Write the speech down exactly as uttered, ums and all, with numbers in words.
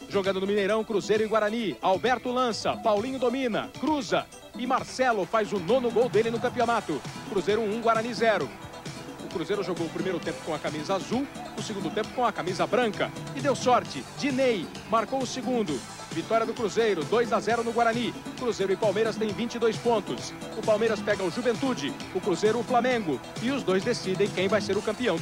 Jogando no Mineirão, Cruzeiro e Guarani. Alberto lança, Paulinho domina, cruza. E Marcelo faz o nono gol dele no campeonato. Cruzeiro um, Guarani zero. O Cruzeiro jogou o primeiro tempo com a camisa azul, o segundo tempo com a camisa branca. E deu sorte. Dinei marcou o segundo. Vitória do Cruzeiro, dois a zero no Guarani. Cruzeiro e Palmeiras têm vinte e dois pontos. O Palmeiras pega o Juventude, o Cruzeiro o Flamengo. E os dois decidem quem vai ser o campeão.